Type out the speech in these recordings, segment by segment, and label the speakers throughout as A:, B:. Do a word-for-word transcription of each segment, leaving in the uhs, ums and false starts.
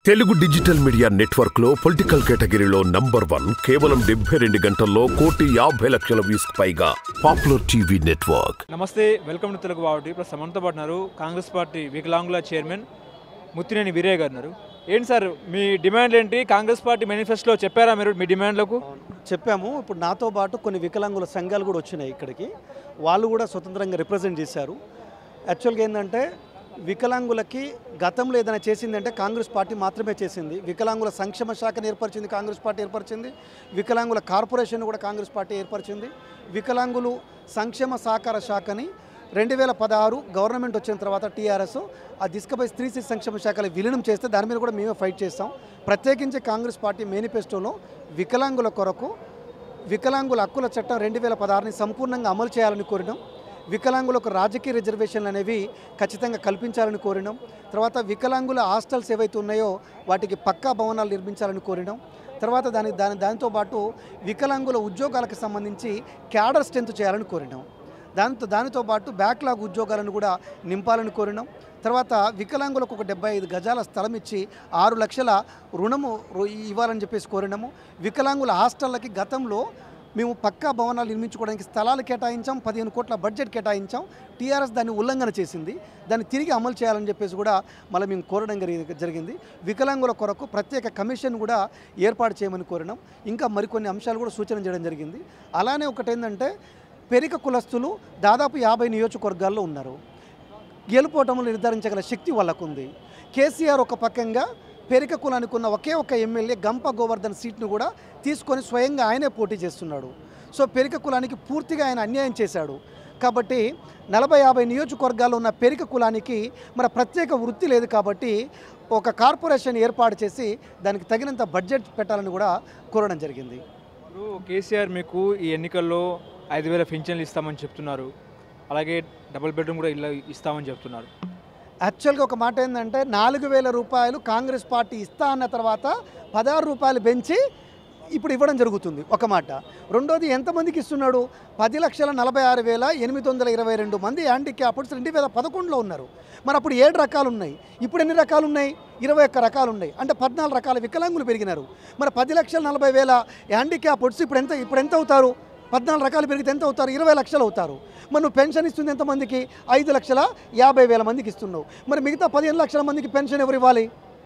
A: Telugu digital media network లో political కేటగిరీలో number one కేవలం డెబ్బై రెండు గంటల్లో కోటి యాభై లక్షల వ్యూస్ పైగా పాపులర్ టీవీ నెట్వర్క్.
B: నమస్తే, వెల్కమ్ టు తెలుగు వావటి. ఇప్పుడు సమంతో పాటున్నారు కాంగ్రెస్ పార్టీ వికలాంగుల చైర్మన్ ముత్తినేని వీరయ్య గారు ఉన్నారు. ఏంటి సార్ మీ డిమాండ్ ఏంటి? కాంగ్రెస్ పార్టీ మేనిఫెస్టోలో చెప్పారా మీరు మీ డిమాండ్లకు?
C: చెప్పాము. ఇప్పుడు నాతో పాటు కొన్ని వికలాంగుల సంఘాలు కూడా వచ్చినాయి ఇక్కడికి. వాళ్ళు కూడా స్వతంత్రంగా రిప్రజెంట్ చేశారు. యాక్చువల్గా ఏంటంటే వికలాంగులకి గతంలో ఏదైనా చేసిందంటే కాంగ్రెస్ పార్టీ మాత్రమే చేసింది. వికలాంగుల సంక్షేమ శాఖను ఏర్పరిచింది కాంగ్రెస్ పార్టీ ఏర్పరిచింది. వికలాంగుల కార్పొరేషన్ కూడా కాంగ్రెస్ పార్టీ ఏర్పరిచింది. వికలాంగులు సంక్షేమ సహకార శాఖని రెండు వేల పదహారు గవర్నమెంట్ వచ్చిన తర్వాత టీఆర్ఎస్ ఆ దిశపై స్త్రీ శిశు సంక్షేమ శాఖలు విలీనం చేస్తే దాని మీద కూడా మేమే ఫైట్ చేస్తాం. ప్రత్యేకించి కాంగ్రెస్ పార్టీ మేనిఫెస్టోలో వికలాంగుల కొరకు వికలాంగుల హక్కుల చట్టం రెండు వేల పదహారుని సంపూర్ణంగా అమలు చేయాలని కోరినాం. వికలాంగులకు రాజకీయ రిజర్వేషన్లు అనేవి ఖచ్చితంగా కల్పించాలని కోరినాం. తర్వాత వికలాంగుల హాస్టల్స్ ఏవైతే ఉన్నాయో వాటికి పక్కా భవనాలు నిర్మించాలని కోరినాం. తర్వాత దాని దాని దానితో పాటు వికలాంగుల ఉద్యోగాలకు సంబంధించి క్యాడర్ స్ట్రెంత్ చేయాలని కోరినాం. దాంతో దానితో పాటు బ్యాక్లాగ్ ఉద్యోగాలను కూడా నింపాలని కోరినాం. తర్వాత వికలాంగులకు ఒక డెబ్బై ఐదు గజాల స్థలం ఇచ్చి ఆరు లక్షల రుణము ఇవ్వాలని చెప్పేసి కోరినాము. వికలాంగుల హాస్టళ్ళకి గతంలో మేము పక్కా భవనాలు నిర్మించుకోవడానికి స్థలాలు కేటాయించాం, పదిహేను కోట్ల బడ్జెట్ కేటాయించాం. టీఆర్ఎస్ దాన్ని ఉల్లంఘన చేసింది. దాన్ని తిరిగి అమలు చేయాలని చెప్పేసి కూడా మళ్ళీ మేము కోరడం జరిగింది. వికలాంగుల కొరకు ప్రత్యేక కమిషన్ కూడా ఏర్పాటు చేయమని కోరినాం. ఇంకా మరికొన్ని అంశాలు కూడా సూచన చేయడం జరిగింది. అలానే ఒకటి ఏంటంటే పెరిక కులస్తులు దాదాపు యాభై నియోజకవర్గాల్లో ఉన్నారు. గెలుపోటములు నిర్ధారించగల శక్తి వాళ్ళకు ఉంది. కేసీఆర్ ఒక పక్కంగా పెరిక కులానికి ఉన్న ఒకే ఒక ఎమ్మెల్యే గంప గోవర్ధన్ సీట్ను కూడా తీసుకొని స్వయంగా ఆయనే పోటీ చేస్తున్నాడు. సో పెరిక కులానికి పూర్తిగా ఆయన అన్యాయం చేశాడు. కాబట్టి నలభై యాభై నియోజకవర్గాల్లో ఉన్న పెరిక కులానికి మన ప్రత్యేక వృత్తి లేదు. కాబట్టి ఒక కార్పొరేషన్ ఏర్పాటు చేసి దానికి తగినంత బడ్జెట్ పెట్టాలని కూడా కోరడం జరిగింది.
B: ఇప్పుడు కేసీఆర్ మీకు ఈ ఎన్నికల్లో ఐదు వేల పింఛన్లు ఇస్తామని చెప్తున్నారు, అలాగే డబుల్ బెడ్రూమ్ కూడా ఇల్లు ఇస్తామని చెప్తున్నారు.
C: యాక్చువల్గా ఒక మాట ఏంటంటే నాలుగు వేల రూపాయలు కాంగ్రెస్ పార్టీ ఇస్తా అన్న తర్వాత పదహారు రూపాయలు పెంచి ఇప్పుడు ఇవ్వడం జరుగుతుంది ఒక మాట. రెండోది ఎంతమందికి ఇస్తున్నాడు? పది లక్షల నలభై ఆరు వేల ఎనిమిది వందల ఇరవై రెండు మంది హ్యాండిక్యాప్డ్స్ రెండు వేల పదకొండులో ఉన్నారు. మరి అప్పుడు ఏడు రకాలు ఉన్నాయి, ఇప్పుడు ఎన్ని రకాలు ఉన్నాయి? ఇరవై ఒక్క రకాలు ఉన్నాయి. అంటే పద్నాలుగు రకాల వికలాంగులు పెరిగినారు. మరి పది లక్షల నలభై వేల హ్యాండిక్యాప్డ్స్ ఇప్పుడు ఎంత ఇప్పుడు ఎంత అవుతారు? పద్నాలుగు రకాలు పెరిగితే ఎంత అవుతారు? ఇరవై లక్షలు అవుతారు. మరి నువ్వు పెన్షన్ ఇస్తుంది ఎంతమందికి? ఐదు లక్షల యాభై వేల మందికి ఇస్తున్నావు. మరి మిగతా పదిహేను లక్షల మందికి పెన్షన్ ఎవరు ఇవ్వాలి?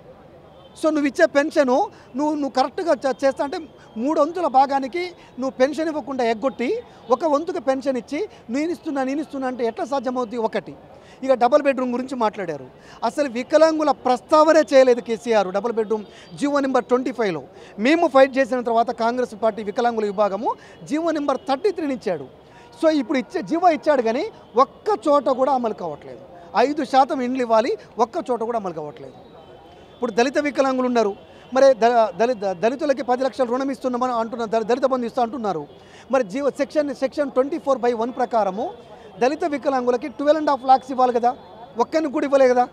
C: సో నువ్వు ఇచ్చే పెన్షను నువ్వు నువ్వు కరెక్ట్గా చేస్తా అంటే మూడు వంతుల భాగానికి నువ్వు పెన్షన్ ఇవ్వకుండా ఎగ్గొట్టి ఒక వంతుకు పెన్షన్ ఇచ్చి నేను ఇస్తున్నా నేను ఇస్తున్నా అంటే ఎట్లా సాధ్యమవుతుంది? ఒకటి. ఇక డబుల్ బెడ్రూమ్ గురించి మాట్లాడారు. అసలు వికలాంగుల ప్రస్తావనే చేయలేదు KCR. Double bedroom GO number twenty ఫైవ్లో మేము ఫైట్ చేసిన తర్వాత కాంగ్రెస్ పార్టీ వికలాంగుల విభాగము జీవో నెంబర్ థర్టీ త్రీని ఇచ్చాడు. సో ఇప్పుడు ఇచ్చే జీవో ఇచ్చాడు కానీ ఒక్క చోట కూడా అమలు కావట్లేదు. ఐదు శాతం ఇండ్లు ఇవ్వాలి, ఒక్క చోట కూడా అమలు కావట్లేదు. ఇప్పుడు దళిత వికలాంగులు ఉన్నారు. మరి దళిత దళితులకి పది లక్షల రుణం ఇస్తున్నామని అంటున్నారు, దళిత బంధు ఇస్తూ అంటున్నారు. మరి GO section section twenty four by one ప్రకారము దళిత వికలాంగులకి ట్వెల్వ్ అండ్ హాఫ్ లాక్స్ ఇవ్వాలి కదా, ఒక్కరిని కూడా ఇవ్వలే కదా.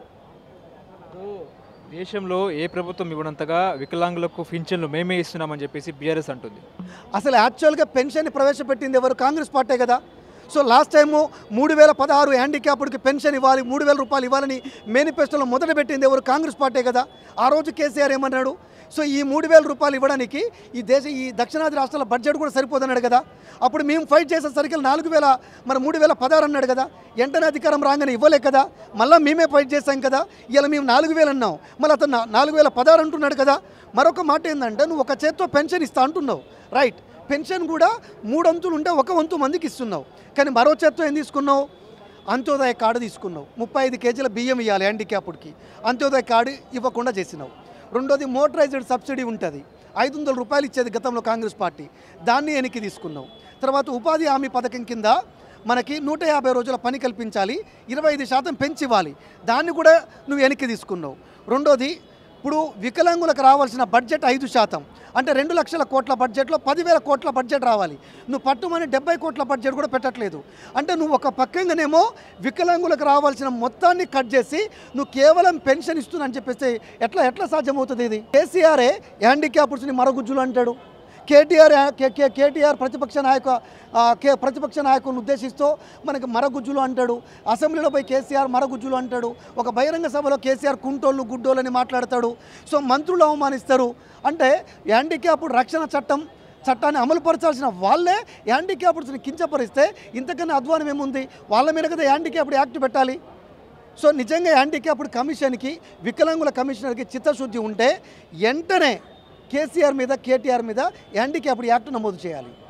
B: దేశంలో ఏ ప్రభుత్వం ఇవ్వనంతగా వికలాంగులకు పింఛన్లు మేమే ఇస్తున్నామని చెప్పేసి బీఆర్ఎస్ అంటుంది.
C: అసలు యాక్చువల్గా పెన్షన్ ప్రవేశపెట్టింది ఎవరు? కాంగ్రెస్ పార్టీ కదా. సో లాస్ట్ టైము మూడు వేల పదహారు హ్యాండిక్యాప్డ్కి పెన్షన్ ఇవ్వాలి, మూడు వేల రూపాయలు ఇవ్వాలని మేనిఫెస్టోలో మొదట పెట్టింది ఎవరు? కాంగ్రెస్ పార్టీ కదా. ఆ రోజు కేసీఆర్ ఏమన్నాడు? సో ఈ మూడు వేల రూపాయలు ఇవ్వడానికి ఈ దేశ ఈ దక్షిణాది రాష్ట్రాల బడ్జెట్ కూడా సరిపోదన్నాడు కదా. అప్పుడు మేము ఫైట్ చేసేసరికి నాలుగు వేల మరి మూడు వేల పదహారు అన్నాడు కదా. వెంటనే అధికారం రాగానే ఇవ్వలే కదా. మళ్ళీ మేమే ఫైట్ చేశాం కదా. ఇలా మేము నాలుగు వేలు అన్నాం, మళ్ళీ అతను నాలుగు వేల పదహారు అంటున్నాడు కదా. మరొక మాట ఏంటంటే నువ్వు ఒక చేత్తో పెన్షన్ ఇస్తా అంటున్నావు, రైట్. పెన్షన్ కూడా మూడు వంతులు ఉంటే ఒక వంతు మందికి ఇస్తున్నావు. కానీ మరో చేత్తో ఏం తీసుకున్నావు? అంత్యోదయ కార్డు తీసుకున్నావు. ముప్పై ఐదు కేజీల బియ్యం ఇవ్వాలి హ్యాండిక్యాప్డ్కి, అంత్యోదయ కార్డు ఇవ్వకుండా చేసినావు. రెండోది మోటరైజ్డ్ సబ్సిడీ ఉంటుంది, ఐదు వందల రూపాయలు ఇచ్చేది గతంలో కాంగ్రెస్ పార్టీ, దాన్ని వెనక్కి తీసుకున్నావు. తర్వాత ఉపాధి హామీ పథకం కింద మనకి నూట యాభై రోజుల పని కల్పించాలి, ఇరవై ఐదు శాతం పెంచి ఇవ్వాలి, దాన్ని కూడా నువ్వు వెనక్కి తీసుకున్నావు. రెండోది ఇప్పుడు వికలాంగులకు రావాల్సిన బడ్జెట్ ఐదు శాతం అంటే రెండు లక్షల కోట్ల బడ్జెట్లో పదివేల కోట్ల బడ్జెట్ రావాలి. నువ్వు పట్టుమని డెబ్బై కోట్ల బడ్జెట్ కూడా పెట్టట్లేదు. అంటే నువ్వు ఒక పక్కంగానేమో వికలాంగులకు రావాల్సిన మొత్తాన్ని కట్ చేసి నువ్వు కేవలం పెన్షన్ ఇస్తున్నా అని చెప్పేసి ఎట్లా ఎట్లా సాధ్యమవుతుంది? ఇది కేసీఆరే హ్యాండిక్యాప్డ్స్ని మరగుజ్జులు అంటాడు. కేటీఆర్ కే- కే- కేటీఆర్ ప్రతిపక్ష నాయక ఆ, కే ప్రతిపక్ష నాయకులను ఉద్దేశిస్తూ మనకి మరగుజ్జులు అంటాడు, అసెంబ్లీలో పోయి కేసీఆర్ మరగుజ్జులు అంటాడు, ఒక బహిరంగ సభలో కేసీఆర్ కుంటోళ్ళు గుడ్డోళ్ళు అని మాట్లాడతాడు. సో మంత్రులు అవమానిస్తారు. అంటే హ్యాండిక్యాప్డ్ రక్షణ చట్టం చట్టాన్ని అమలుపరచాల్సిన వాళ్ళే హ్యాండిక్యాప్డ్స్ని కించపరిస్తే ఇంతకన్నా అధ్వానం ఏముంది? వాళ్ళ మీద కదా హ్యాండిక్యాప్డ్ యాక్ట్ పెట్టాలి. సో నిజంగా హ్యాండిక్యాప్డ్ కమిషన్కి వికలాంగుల కమిషనర్కి చిత్తశుద్ధి ఉంటే వెంటనే కేసీఆర్ మీద కేటీఆర్ మీద హ్యాండిక్యాప్డ్ యాక్ట్ నమోదు చేయాలి.